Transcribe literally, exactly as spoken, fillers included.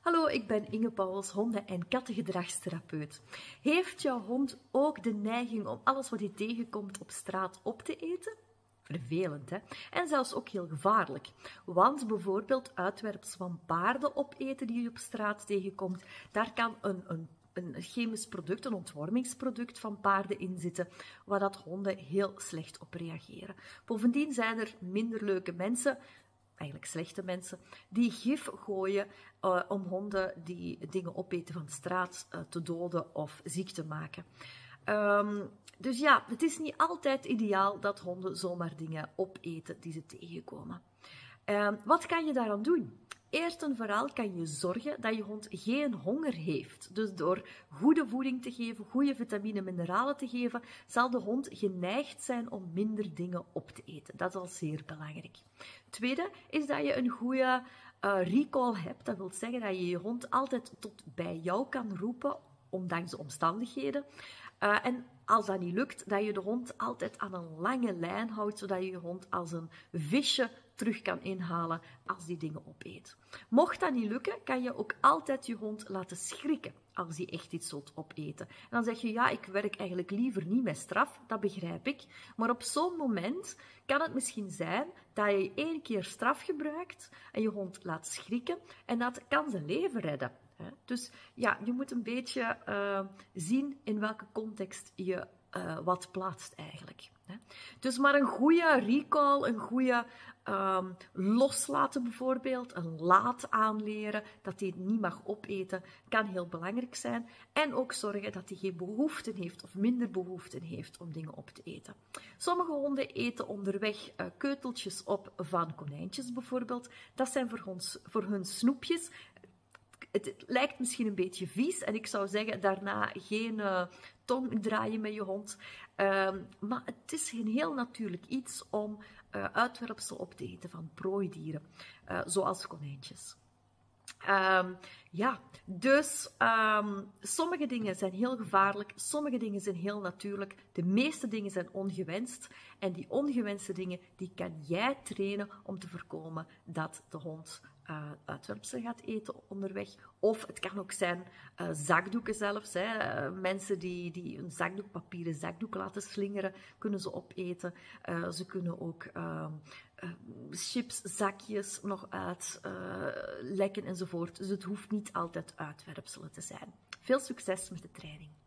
Hallo, ik ben Inge Pauwels, honden- en kattengedragstherapeut. Heeft jouw hond ook de neiging om alles wat hij tegenkomt op straat op te eten? Vervelend, hè? En zelfs ook heel gevaarlijk. Want bijvoorbeeld uitwerpsel van paarden opeten die je op straat tegenkomt, daar kan een, een, een chemisch product, een ontwormingsproduct van paarden in zitten, waar dat honden heel slecht op reageren. Bovendien zijn er minder leuke mensen, eigenlijk slechte mensen, die gif gooien uh, om honden die dingen opeten van de straat uh, te doden of ziek te maken. Um, dus ja, het is niet altijd ideaal dat honden zomaar dingen opeten die ze tegenkomen. Um, wat kan je daaraan doen? Eerst en vooral kan je zorgen dat je hond geen honger heeft. Dus door goede voeding te geven, goede vitamine en mineralen te geven, zal de hond geneigd zijn om minder dingen op te eten. Dat is al zeer belangrijk. Tweede is dat je een goede uh, recall hebt. Dat wil zeggen dat je je hond altijd tot bij jou kan roepen, ondanks de omstandigheden. Uh, en als dat niet lukt, dat je de hond altijd aan een lange lijn houdt, zodat je je hond als een visje terug kan inhalen als die dingen opeet. Mocht dat niet lukken, kan je ook altijd je hond laten schrikken als die echt iets zult opeten. En dan zeg je, ja, ik werk eigenlijk liever niet met straf, dat begrijp ik. Maar op zo'n moment kan het misschien zijn dat je één keer straf gebruikt en je hond laat schrikken en dat kan zijn leven redden. Dus ja, je moet een beetje uh, zien in welke context je uh, wat plaatst eigenlijk. Hè. Dus maar een goede recall, een goede um, loslaten bijvoorbeeld, een laat aanleren, dat hij het niet mag opeten, kan heel belangrijk zijn. En ook zorgen dat hij geen behoefte heeft of minder behoefte heeft om dingen op te eten. Sommige honden eten onderweg uh, keuteltjes op van konijntjes bijvoorbeeld. Dat zijn voor, ons, voor hun snoepjes. Het lijkt misschien een beetje vies en ik zou zeggen daarna geen uh, tong draaien met je hond. Uh, maar het is een heel natuurlijk iets om uh, uitwerpsel op te eten van prooidieren, uh, zoals konijntjes. Um, ja, dus um, sommige dingen zijn heel gevaarlijk, sommige dingen zijn heel natuurlijk, de meeste dingen zijn ongewenst en die ongewenste dingen die kan jij trainen om te voorkomen dat de hond uh, uitwerpsel gaat eten onderweg. Of het kan ook zijn uh, zakdoeken zelfs, hè. Uh, mensen die, die een zakdoek, papieren zakdoek laten slingeren, kunnen ze opeten. Uh, ze kunnen ook uh, uh, chips, zakjes nog uit uh, lekken enzovoort. Dus het hoeft niet altijd uitwerpselen te zijn. Veel succes met de training.